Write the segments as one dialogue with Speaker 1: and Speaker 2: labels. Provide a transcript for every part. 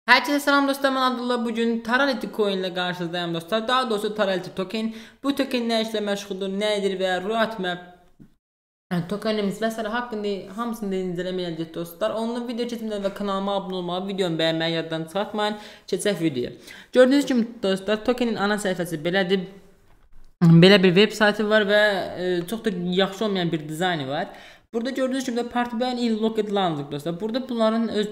Speaker 1: Herkese selam dostlar, ben Abdullah. Bugün Tarality Coin ile karşınızdayım dostlar. Daha doğrusu Tarality Token. Bu token ne işle meşguldür, nedir veya roadmap tokenimiz vesaire hakkında hamısını da incelemeyeceğiz dostlar. Onun video çekimleri ve kanalıma abone olmayı, videomu beğenmeyi yaddan çıkartmayın. Keçək videoya. Gördüğünüz gibi dostlar, tokenin ana sayfası belədir. Belə bir web saytı var və çox da yaxşı olmayan bir dizaynı var. Burada gördüğünüz gibi Party Ban in Locked Landing dostlar. Burada bunların öz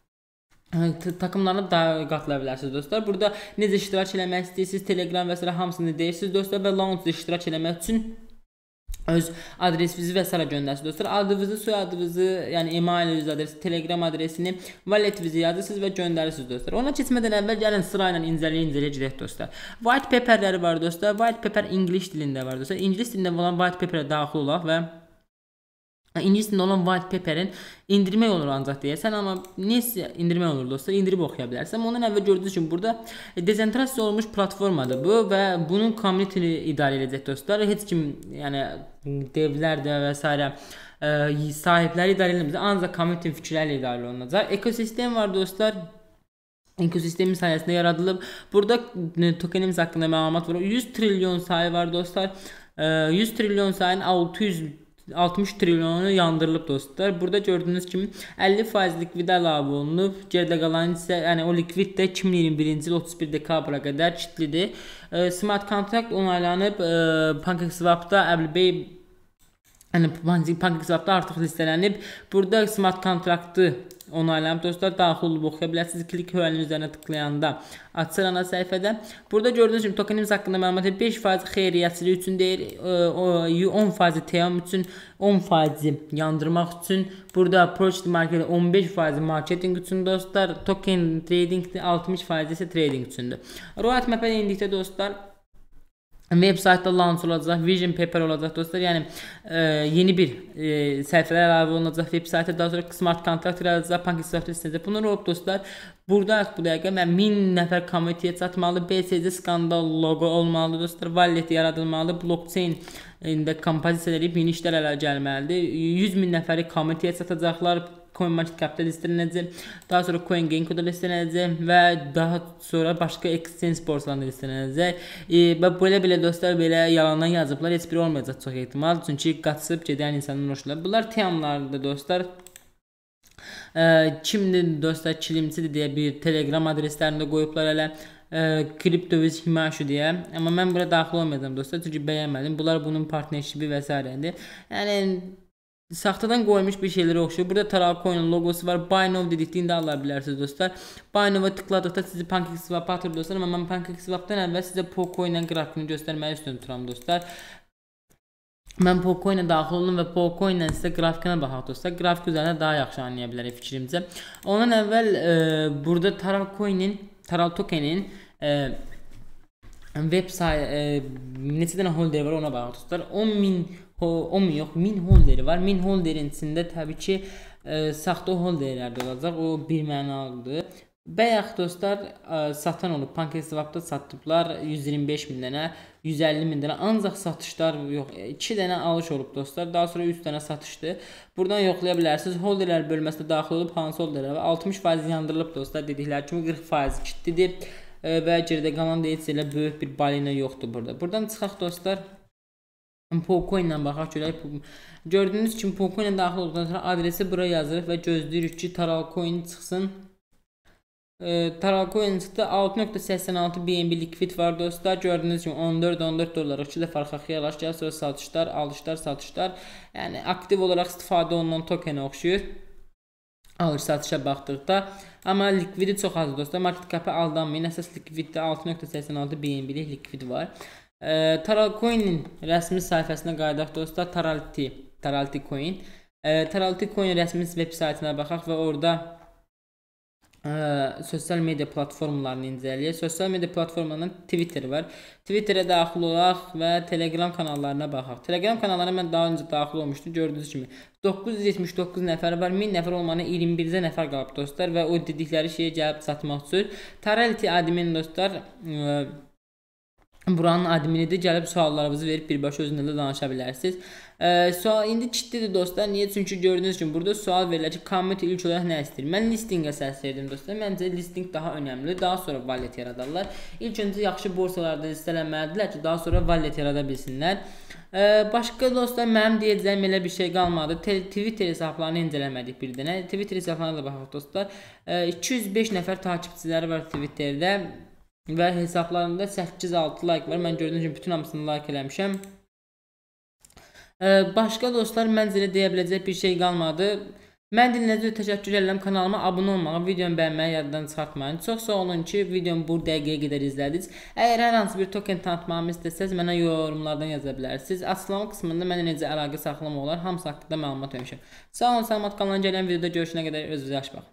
Speaker 1: takımlarına da qatıla bilərsiniz dostlar. Burada necə iştirak eləmək istəyirsiniz, Telegram və s. hamısını deyirsiniz dostlar və launchda iştirak eləmək üçün öz adresinizi və s. göndərsiniz dostlar. Adınızı, soyadınızı, yəni email adresi, Telegram adresini, valetinizi yazırsınız və göndərirsiniz dostlar. Ona keçmədən əvvəl gəlin sırayla incələyə gedək dostlar. White paperləri var dostlar. White paper İngilis dilində var dostlar. İngilis dilində olan white paperə daxil olaq və İngilis dilində olan white paper'in indirmək olur ancaq deyəsən, amma necə indirmək olur dostlar? İndirib oxuya bilərsən. Ondan əvvəl gördüyünüz kimi burada dezentrasiya olmuş platformadır bu və bunun community-ni idarə edəcək dostlar. Heç kim, yəni devlər də və s. sahibləri idarə edilmir. Ancaq community fikirlərlə idarə olunacaq. Ekosistem var dostlar. Ekosistemin sayəsində yaradılıb. Burada tokenimiz haqqında məlumat var. 100 trilyon sayı var dostlar. 100 trilyon sayının 60 trilyonu yandırılıb dostlar. Burada gördüyünüz kimi 50% likvid əlavə olunub. Geridə qalan isə, yəni o likvid də 2021-ci il 31 dekabra qədər kilitlidir. Smart contract onaylanıb. PancakeSwap'da Əblibey, yəni PancakeSwap'da artıq listelənib. Burada smart kontraktı onaylanıb dostlar, daxil olub oxuya bilərsiniz. Klik hörənin üzərinə tıklayanda açılır ana səhifədə. Burada gördüyünüz kimi tokenimiz haqqında məlumat 5% xeyriyyəçilik üçün deyir, 10% TM üçün, 10% yandırmaq üçün. Burada approach market 15% marketing üçün dostlar, token trading 60% isə trading üçündür. Roadmap'ə indikdə dostlar, web saytda launch olacaq, vision paper olacaq dostlar. Yəni yeni bir səhifələr əlavə olunacaq web saytda. Daha sonra smart kontrakt yaradılacaq, PancakeSwap istəyəcək. Bunlar olub dostlar. Burada bu dəqiqə mən 1000 nəfər komitəyə çatmalı, BSC skandal logo olmalı dostlar, wallet yaradılmalı, blockchain ində kompozisiya edib yeni işlər ələ gəlməlidir. 100 min nəfəri komitəyə çatacaqlar. CoinMarketCap'da listelənəcək, daha sonra CoinGecko'da listelənəcək və daha sonra başqa exchange borsalarında listelənəcək. Və belə dostlar, belə yalandan yazıblar, heç biri olmayacaq çox ehtimal, çünki qaçıb gedən insanın hoşlar. Bunlar temlardır dostlar. Kimdir dostlar, kilimçidir deyə bir Telegram adreslərində qoyublar elə. Kriptoviz Himashu deyə. Amma mən bura daxil olmayacağım dostlar, çünki bəyənmədim. Bunlar bunun partnerşipi və s. Yəni saxtadan qoymuş bir şeylərə oxşuyur. Burada Taralcoin'in logosu var. Buy Now dedikdə ala bilərsiniz dostlar. Buy Now'a tıkladıqda sizi PancakeSwap'a atır dostlar. Amma mən PancakeSwap'dan əvvəl sizə Polcoin qrafikini göstərməyi üstün tuturam dostlar. Mən Polcoin daxil oldum və Polcoin sizə grafikinə baxaq dostlar. Grafik üzərində daha yaxşı anlaya bilərik fikrimcə. Ondan əvvəl burada Taral Token'in web sayı neçə dənə holder var ona baxaq dostlar. 10 yox, 1000 holderi var. 1000 holderin içində təbii ki saxta holderlər də olacaq. O bir mənalıdır. Bayaq dostlar satan olub. PancakeSwap'da satdıblar 125 min dənə, 150 min dənə. Ancaq satışlar yox. 2 dənə alış olub dostlar. Daha sonra 3 dənə satışdı. Buradan yoxlaya bilərsiniz. Holderlər bölməsinə daxil olub hansı holderlər var. 60% yandırılıb dostlar. Dedikləri kimi 40% kilitlidir və geridə qalan da heç elə böyük bir balina yoxdur burada. Buradan çıxaq dostlar. Polcoin ilə baxaq görək. Gördüyünüz kimi Polcoin ilə daxil olduqdan sonra adresi buraya yazırıq və gözləyirik ki Taralcoin çıxsın. Taralcoin çıxdı. 6.86 BNB likvid var dostlar. Gördüyünüz kimi 14 dollar 2 dəfə arxaya yavaş-yavaş sonra satışlar, alışlar, satışlar. Yəni aktiv olaraq istifadə olunan tokenə oxşuyur. Alış satışa baxdıqda. Amma likvidi çox azdır dostlar. Market cap'a aldanmayın. Əsas likviddə 6.86 BNB likvid var. Taralcoin'in rəsmi sayfasına qayıdaq dostlar. Tarality Coin. Tarality Coin rəsmi web saytına baxaq və orada sosial media platformalarını incələyək. Sosial media platformalarından Twitter var. Twitter'ə daxil olaq və Telegram kanallarına baxaq. Telegram kanallarına mən daha öncə daxil olmuşdum. Gördüyünüz kimi 979 nəfər var. 1000 nəfər olmanı 21-cə nəfər qalıb dostlar və o dedikləri şeyə gəlib çatmaq üçün Tarality admin dostlar buranın adminidir. Gəlib suallarınızı verib birbaşa özündə də danışa bilərsiniz. Sual indi ciddidir dostlar. Niyə? Çünki gördüyünüz kimi burada sual verilir ki, comment ilk olaraq nə istəyir? Mən listingə səs verdim dostlar. Məncə listing daha önəmli. Daha sonra wallet yaradarlar. İlk öncə yaxşı borsalarda listələməlidirlər ki, daha sonra wallet yarada bilsinlər. Başqa dostlar, mənim deyəcəyim elə bir şey qalmadı. Twitter hesablarını incələmədik bir dənə. Twitter hesablarına da baxaq dostlar. 205 nəfər takipçiləri var Twitterdə. Və hesablarında 8-6 like var. Mən gördüyünüz kimi bütün hamısını like eləmişəm. Başqa dostlar, məncə elə deyə biləcək bir şey qalmadı. Mən dinlədiyiniz üçün təşəkkür edirəm. Kanalıma abunə olmağı, videomu bəyənməyi yaddan çıxartmayın. Çox sağ olun ki, videomu bu dəqiqəyə qədər izlədiniz. Əgər hər hansı bir token tanıtmamı istəsəz, mənə yorumlardan yaza bilərsiniz. Açıqlama qismində mənə necə əlaqə saxlamaq olar, hamısı haqqında məlumat vermişəm. Sağ olun, salamat qalın. Gələn videoda görüşənə qədər özünüzə yaxşı baxın.